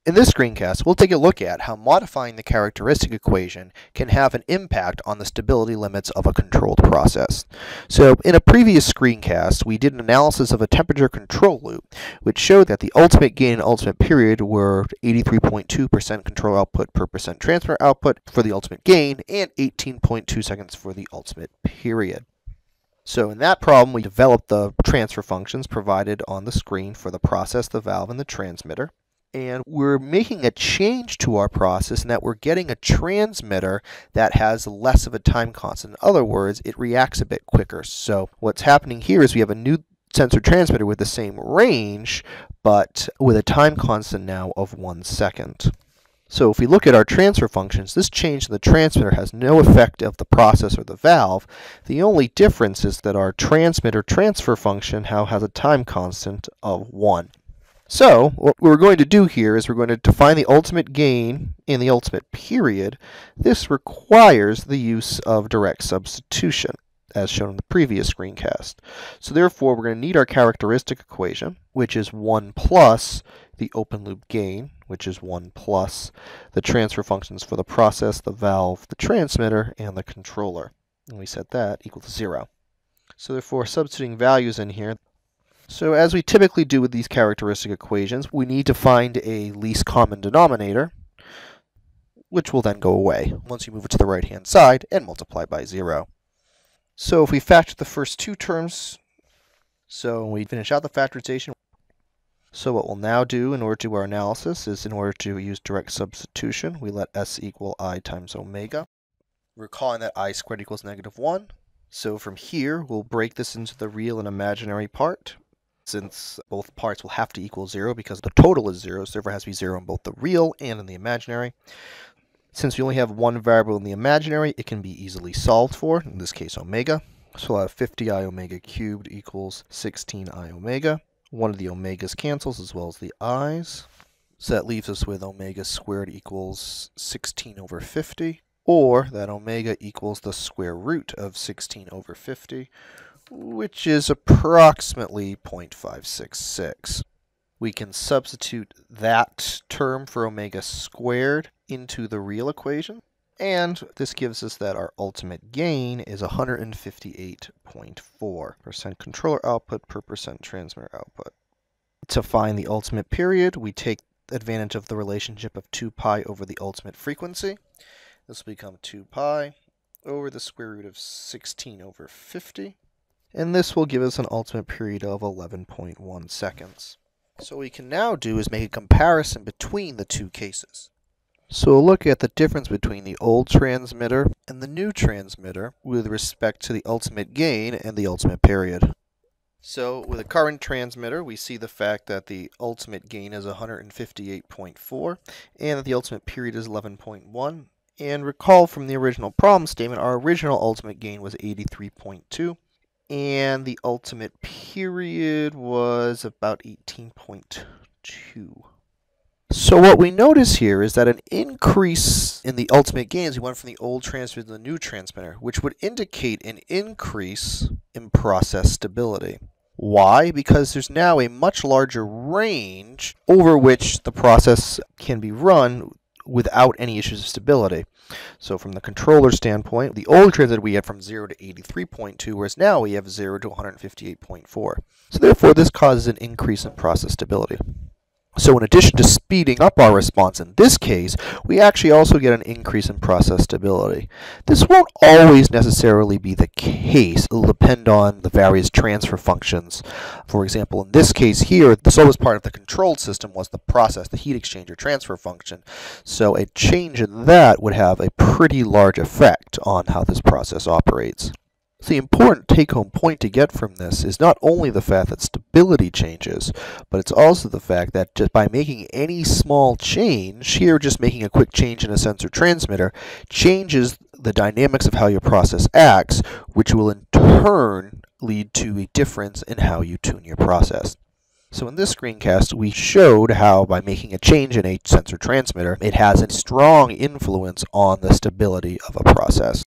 In this screencast, we'll take a look at how modifying the characteristic equation can have an impact on the stability limits of a controlled process. So in a previous screencast, we did an analysis of a temperature control loop, which showed that the ultimate gain and ultimate period were 83.2% control output per percent transfer output for the ultimate gain and 18.2 seconds for the ultimate period. So in that problem, we developed the transfer functions provided on the screen for the process, the valve, and the transmitter. And we're making a change to our process in that we're getting a transmitter that has less of a time constant. In other words, it reacts a bit quicker. So what's happening here is we have a new sensor transmitter with the same range, but with a time constant now of 1 second. So if we look at our transfer functions, this change in the transmitter has no effect of the process or the valve. The only difference is that our transmitter transfer function now has a time constant of 1. So what we're going to do here is we're going to define the ultimate gain and the ultimate period. This requires the use of direct substitution, as shown in the previous screencast. So therefore, we're going to need our characteristic equation, which is 1 plus the open loop gain, which is 1 plus the transfer functions for the process, the valve, the transmitter, and the controller. And we set that equal to 0. So therefore, substituting values in here. So as we typically do with these characteristic equations, we need to find a least common denominator, which will then go away once you move it to the right-hand side and multiply by 0. So if we factor the first two terms, so we finish out the factorization. So what we'll now do in order to do our analysis is in order to use direct substitution, we let s equal I times omega. We're calling that I squared equals -1. So from here, we'll break this into the real and imaginary part. Since both parts will have to equal 0 because the total is 0, so therefore it has to be 0 in both the real and in the imaginary. Since we only have one variable in the imaginary, it can be easily solved for, in this case omega. So we'll have 50I omega cubed equals 16I omega. One of the omegas cancels as well as the i's. So that leaves us with omega squared equals 16 over 50, or that omega equals the square root of 16 over 50, which is approximately 0.566. We can substitute that term for omega squared into the real equation, and this gives us that our ultimate gain is 158.4% controller output per percent transmitter output. To find the ultimate period, we take advantage of the relationship of 2 pi over the ultimate frequency. This will become 2 pi over the square root of 16 over 50. And this will give us an ultimate period of 11.1 seconds. So what we can now do is make a comparison between the two cases. So we'll look at the difference between the old transmitter and the new transmitter with respect to the ultimate gain and the ultimate period. So with the current transmitter, we see the fact that the ultimate gain is 158.4 and that the ultimate period is 11.1. And recall from the original problem statement, our original ultimate gain was 83.2. And the ultimate period was about 18.2. So what we notice here is that an increase in the ultimate gains, we went from the old transmitter to the new transmitter, which would indicate an increase in process stability. Why? Because there's now a much larger range over which the process can be run without any issues of stability. So from the controller standpoint, the old transmitter we had from 0 to 83.2, whereas now we have 0 to 158.4. So therefore, this causes an increase in process stability. So in addition to speeding up our response in this case, we actually also get an increase in process stability. This won't always necessarily be the case. It'll depend on the various transfer functions. For example, in this case here, the slowest part of the controlled system was the process, the heat exchanger transfer function. So a change in that would have a pretty large effect on how this process operates. The important take-home point to get from this is not only the fact that stability changes, but it's also the fact that just by making any small change, here just making a quick change in a sensor transmitter, changes the dynamics of how your process acts, which will in turn lead to a difference in how you tune your process. So in this screencast, we showed how by making a change in a sensor transmitter, it has a strong influence on the stability of a process.